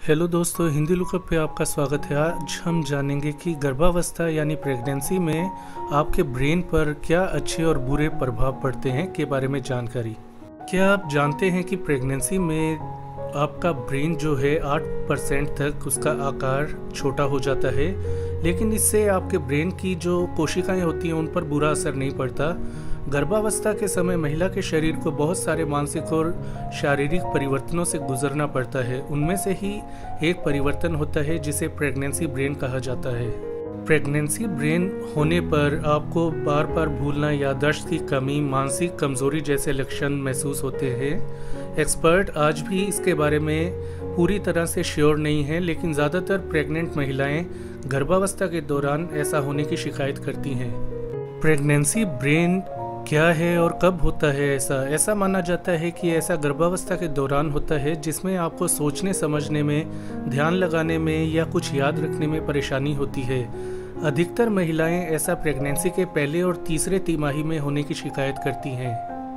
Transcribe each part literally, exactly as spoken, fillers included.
Hello दोस्तों, Hindi lookup पे आपका स्वागत है। आज हम जानेंगे कि गर्भावस्था यानी प्रेगनेंसी में आपके ब्रेन पर क्या अच्छे और बुरे प्रभाव पड़ते हैं के बारे में जानकारी। क्या आप जानते हैं कि प्रेगनेंसी में आपका ब्रेन जो है आठ परसेंट तक उसका आकार छोटा हो जाता है, लेकिन इससे आपके ब्रेन की जो कोशिकाएं होती हैं उन पर बुरा असर नहीं पड़ता। गर्भावस्था के समय महिला के शरीर को बहुत सारे मानसिक और शारीरिक परिवर्तनों से गुजरना पड़ता है। उनमें से ही एक परिवर्तन होता है जिसे प्रेगनेंसी ब्रेन कहा जाता है। प्रेगनेंसी ब्रेन होने पर आपको बार बार भूलना, याददाश्त की कमी, मानसिक कमजोरी जैसे लक्षण महसूस होते हैं। एक्सपर्ट आज भी इसके बारे में पूरी तरह से श्योर नहीं है, लेकिन ज़्यादातर प्रेग्नेंट महिलाएं गर्भावस्था के दौरान ऐसा होने की शिकायत करती हैं। प्रेगनेंसी ब्रेन क्या है और कब होता है? ऐसा ऐसा माना जाता है कि ऐसा गर्भावस्था के दौरान होता है जिसमें आपको सोचने समझने में, ध्यान लगाने में या कुछ याद रखने में परेशानी होती है। अधिकतर महिलाएं ऐसा प्रेगनेंसी के पहले और तीसरे तिमाही में होने की शिकायत करती हैं।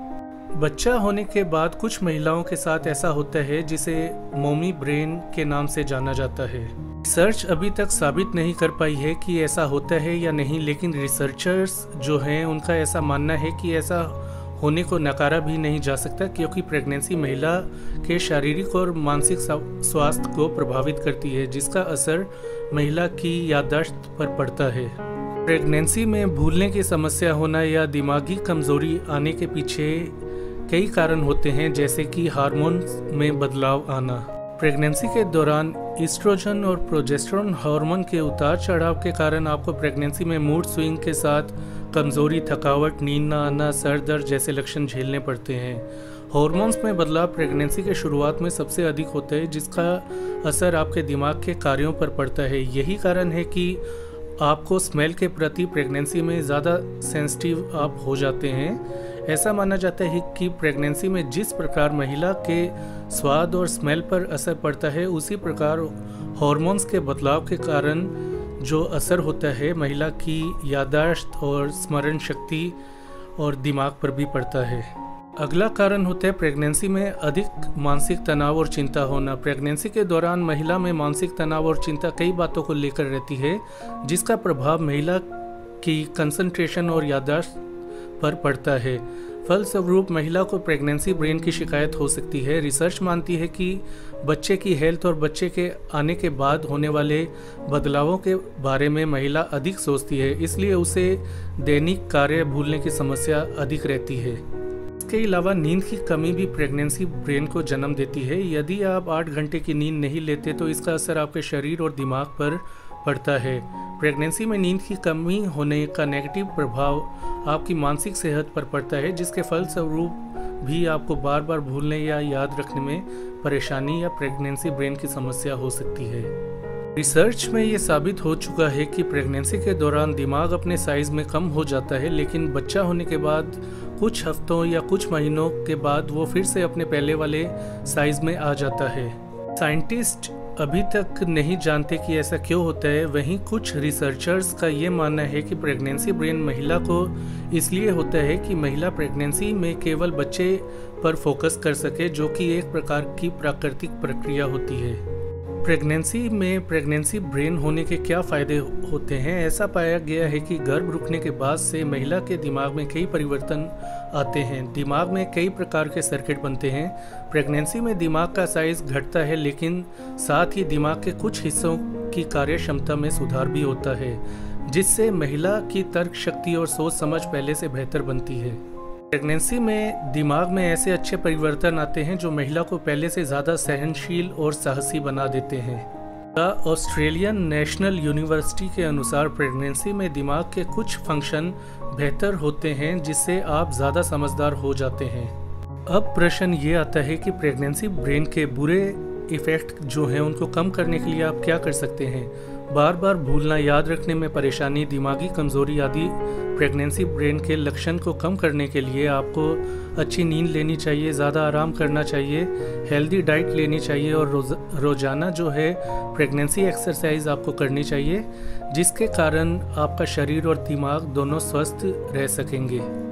बच्चा होने के बाद कुछ महिलाओं के साथ ऐसा होता है जिसे मोमी ब्रेन के नाम से जाना जाता है। रिसर्च अभी तक साबित नहीं कर पाई है कि ऐसा होता है या नहीं, लेकिन रिसर्चर्स जो हैं उनका ऐसा मानना है कि ऐसा होने को नकारा भी नहीं जा सकता, क्योंकि प्रेगनेंसी महिला के शारीरिक और मानसिक स्वास्थ्य को प्रभावित करती है, जिसका असर महिला की याददाश्त पर पड़ता है। प्रेगनेंसी में भूलने की समस्या होना या दिमागी कमजोरी आने के पीछे कई कारण होते हैं, जैसे कि हार्मोन में बदलाव आना। प्रेगनेंसी के दौरान ईस्ट्रोजन और प्रोजेस्टेरोन हार्मोन के उतार चढ़ाव के कारण आपको प्रेगनेंसी में मूड स्विंग के साथ कमजोरी, थकावट, नींद न आना, सर दर्द जैसे लक्षण झेलने पड़ते हैं। हार्मोन्स में बदलाव प्रेगनेंसी के शुरुआत में सबसे अधिक होता है, जिसका असर आपके दिमाग के कार्यों पर पड़ता है। यही कारण है कि आपको स्मेल के प्रति प्रेगनेंसी में ज़्यादा सेंसिटिव आप हो जाते हैं। ऐसा माना जाता है कि प्रेगनेंसी में जिस प्रकार महिला के स्वाद और स्मेल पर असर पड़ता है, उसी प्रकार हार्मोन्स के बदलाव के कारण जो असर होता है महिला की याददाश्त और स्मरण शक्ति और दिमाग पर भी पड़ता है। अगला कारण होता है प्रेगनेंसी में अधिक मानसिक तनाव और चिंता होना। प्रेगनेंसी के दौरान महिला में मानसिक तनाव और चिंता कई बातों को लेकर रहती है, जिसका प्रभाव महिला की कंसंट्रेशन और याददाश्त पर पड़ता है। फलस्वरूप महिला को प्रेगनेंसी ब्रेन की शिकायत हो सकती है। रिसर्च मानती है कि बच्चे की हेल्थ और बच्चे के आने के बाद होने वाले बदलावों के बारे में महिला अधिक सोचती है, इसलिए उसे दैनिक कार्य भूलने की समस्या अधिक रहती है। इसके अलावा नींद की कमी भी प्रेगनेंसी ब्रेन को जन्म देती है। यदि आप आठ घंटे की नींद नहीं लेते तो इसका असर आपके शरीर और दिमाग पर पड़ता है। प्रेगनेंसी में नींद की कमी होने का नेगेटिव प्रभाव आपकी मानसिक सेहत पर पड़ता है, जिसके फलस्वरूप भी आपको बार बार भूलने या याद रखने में परेशानी या प्रेगनेंसी ब्रेन की समस्या हो सकती है। रिसर्च में ये साबित हो चुका है कि प्रेगनेंसी के दौरान दिमाग अपने साइज में कम हो जाता है, लेकिन बच्चा होने के बाद कुछ हफ्तों या कुछ महीनों के बाद वो फिर से अपने पहले वाले साइज में आ जाता है। साइंटिस्ट अभी तक नहीं जानते कि ऐसा क्यों होता है। वहीं कुछ रिसर्चर्स का ये मानना है कि प्रेगनेंसी ब्रेन महिला को इसलिए होता है कि महिला प्रेगनेंसी में केवल बच्चे पर फोकस कर सके, जो कि एक प्रकार की प्राकृतिक प्रक्रिया होती है। प्रेगनेंसी में प्रेगनेंसी ब्रेन होने के क्या फ़ायदे होते हैं? ऐसा पाया गया है कि गर्भ रुकने के बाद से महिला के दिमाग में कई परिवर्तन आते हैं। दिमाग में कई प्रकार के सर्किट बनते हैं। प्रेगनेंसी में दिमाग का साइज घटता है, लेकिन साथ ही दिमाग के कुछ हिस्सों की कार्य क्षमता में सुधार भी होता है, जिससे महिला की तर्क शक्ति और सोच समझ पहले से बेहतर बनती है। प्रेगनेंसी में दिमाग में ऐसे अच्छे परिवर्तन आते हैं जो महिला को पहले से ज़्यादा सहनशील और साहसी बना देते हैं। द ऑस्ट्रेलियन नेशनल यूनिवर्सिटी के अनुसार प्रेगनेंसी में दिमाग के कुछ फंक्शन बेहतर होते हैं, जिससे आप ज़्यादा समझदार हो जाते हैं। अब प्रश्न ये आता है कि प्रेगनेंसी ब्रेन के बुरे इफ़ेक्ट जो हैं उनको कम करने के लिए आप क्या कर सकते हैं? बार बार भूलना, याद रखने में परेशानी, दिमागी कमजोरी आदि प्रेगनेंसी ब्रेन के लक्षण को कम करने के लिए आपको अच्छी नींद लेनी चाहिए, ज़्यादा आराम करना चाहिए, हेल्दी डाइट लेनी चाहिए और रोज रोज़ाना जो है प्रेगनेंसी एक्सरसाइज आपको करनी चाहिए, जिसके कारण आपका शरीर और दिमाग दोनों स्वस्थ रह सकेंगे।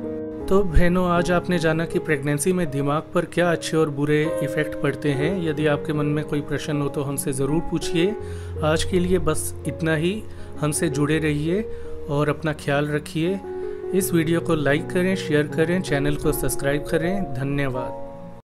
तो बहनों, आज आपने जाना कि प्रेगनेंसी में दिमाग पर क्या अच्छे और बुरे इफ़ेक्ट पड़ते हैं। यदि आपके मन में कोई प्रश्न हो तो हमसे ज़रूर पूछिए। आज के लिए बस इतना ही। हमसे जुड़े रहिए और अपना ख्याल रखिए। इस वीडियो को लाइक करें, शेयर करें, चैनल को सब्सक्राइब करें। धन्यवाद।